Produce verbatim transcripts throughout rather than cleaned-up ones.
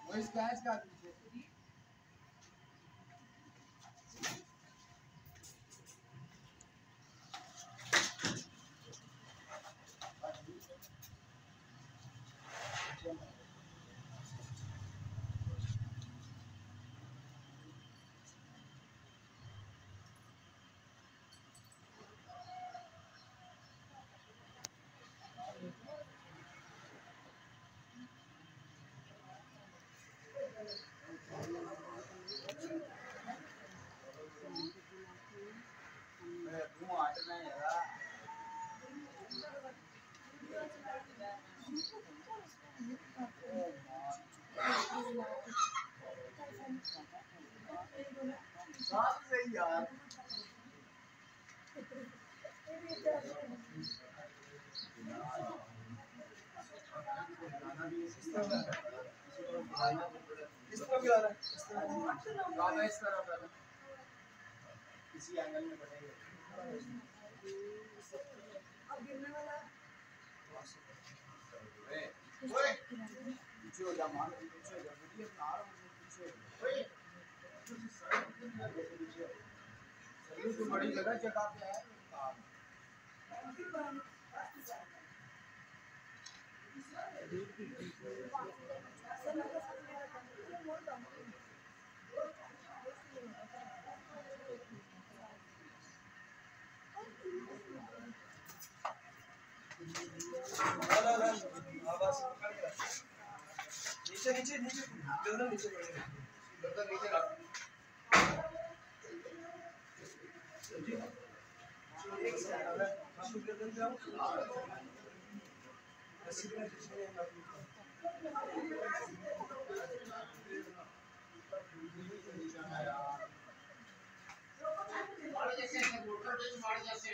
वो इस कैच का पीछे इसी एंगल में बढ़ेगा अब गिरने वाला ओए पीछे हो जा मान पीछे हो जा मुझे अपना आ रहा पीछे ओए चलो तो बड़ी जगह जगह पे है नीचे नीचे नीचे गर्दन नीचे पड़ेगा गर्दन नीचे रख एक सेकंड हम गर्दन पे आओ अस्सी मिनट इसमें मार जैसे मोटर पे मार जैसे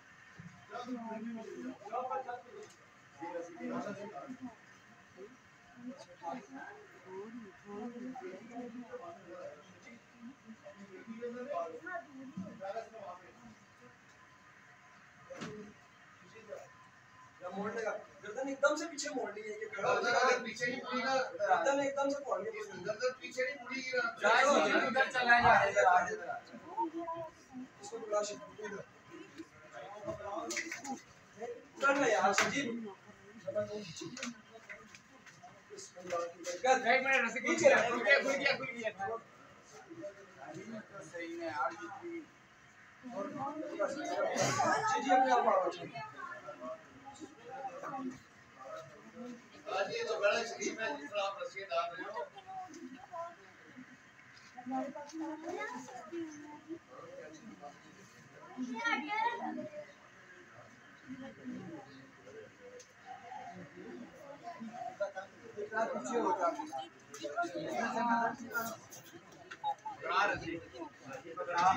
मोड़ देगा गर्दन एकदम से पीछे मोड़ ली है कि खड़ा हो जाएगा पीछे नहीं मुड़ेगा गर्दन एकदम से मोड़ ली गर्दन पीछे नहीं मुड़ेगी उधर चला जाएगा आगे इसको बुला सकते हो उधर ना यार सजीव कर एक मिनट रसिक नीचे रख खुल गया खुल गया खुल गया सही है यार जितनी और सजीव अपने आप आओ आज ये तो बड़ा शरीफ है जिसका आप रस्सी डाल रहे हो हमारे पास पीछे हो जाते पकड़ा रस्सी पकड़ा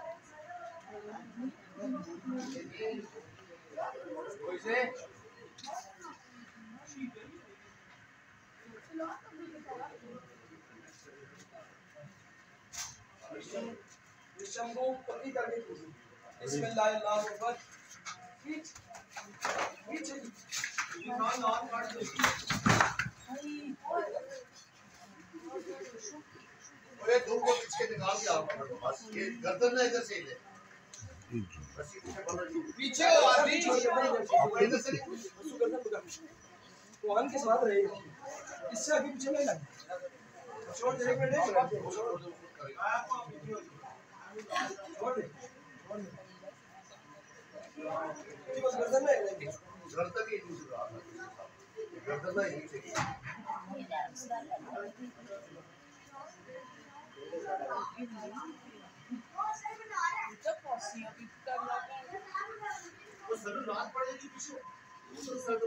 वैसे शंभू पति करके पूछो बिस्मिल्लाह अल्लाहु अकबर खींच खींच नॉन नॉन काट दो ओए धूप को खींच के निकाल दिया आपने बस ये गर्दन ना इधर से ले बस पीछे हो आदमी इधर से उसको गर्दन पकड़ कोहन के साथ रहे इससे आगे पीछे नहीं लगे छोड़ दे एक मिनट छोड़ दो छोड़ दे बस गर्दन में गर्दन ही दूसरा गर्दन में ही चाहिए वो सर रात पड़ जाएगी पीछे वो सर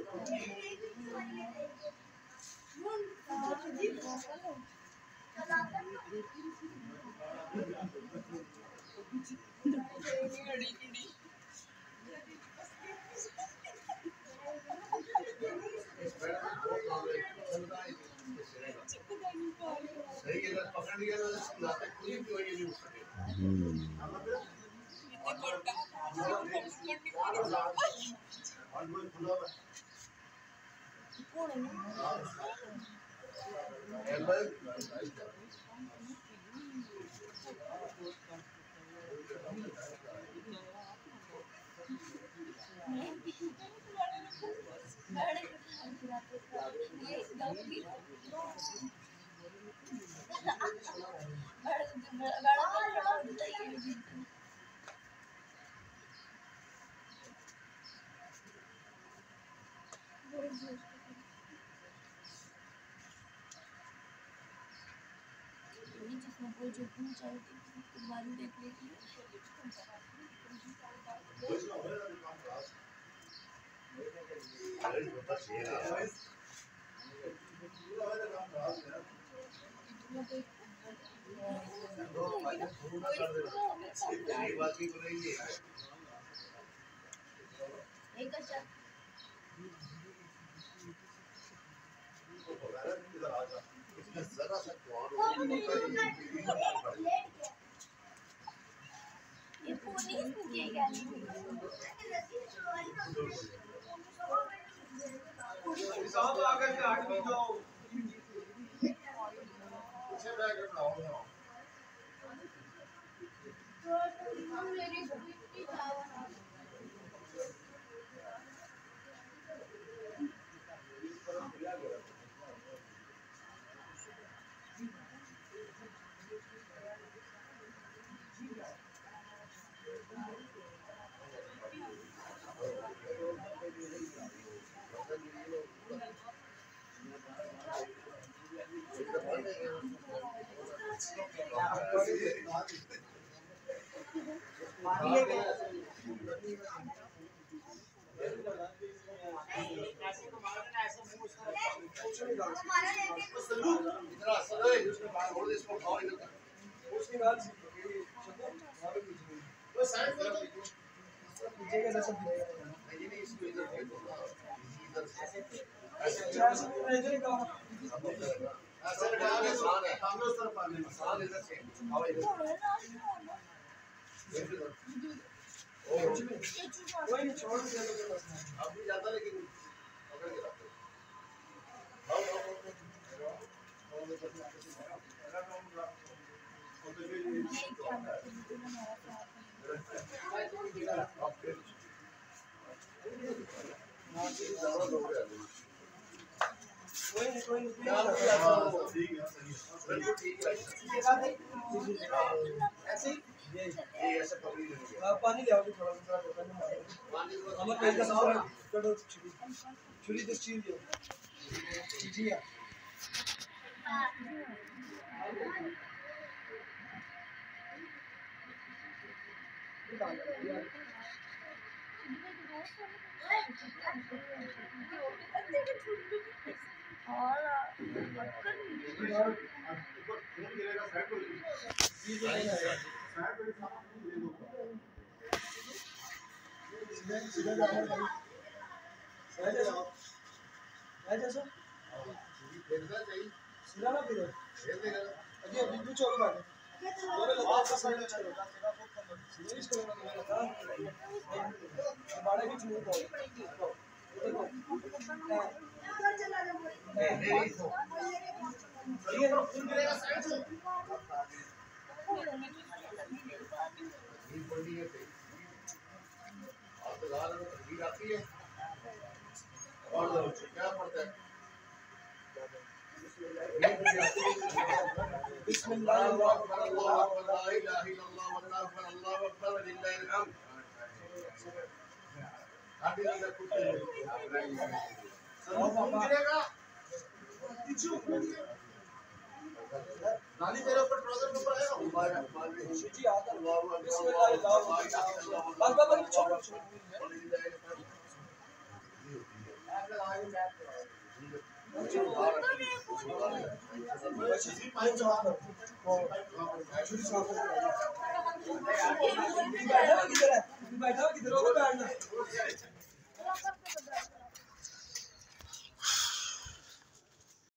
सही है पकड़ लिया तो लाते पूरी की वजह नहीं उठ सके और वो खुला है कौन है जिसमें कोई जो पूछ रही थी तुम्हारी देखने की एक अच्छा जरा सा ये पूरी इसकी क्या साहब आगे से आठ भी जाओ पीछे बैग रखा हो मेरी कोई छोड़ दे अभी ज्यादा लेकिन पकड़ के रखो पानी ले आओ थोड़ा सा हमारे पेट का साफ करो छुरी छुरी तो चीर दो जी हां सिलाना फिर अभी अभी भी चौक बात बोले लगा का साइड चलो सीरीज करो ना बड़ा भी चूर दो देखो चला जा ये फुल गिरेगा साइड से ये बड़ी है आप तो लाल हीर आती है और क्या पड़ता है बिस्मिल्लाह अल्लाहु अकबर अल्लाहु अकबर ला इलाहा इल्लल्लाह वल्लाहु अकबर अल्लाहु अकबर लिल्लाहिल हम्द आगे लगा कुछ गिरेगा नानी तेरे ऊपर ट्राउजर के ऊपर आएगा जी आता बिस्मिल्लाह अल्लाहु बस बस बस छोड़ बैठा किधर है बैठा किधर होगा बैठना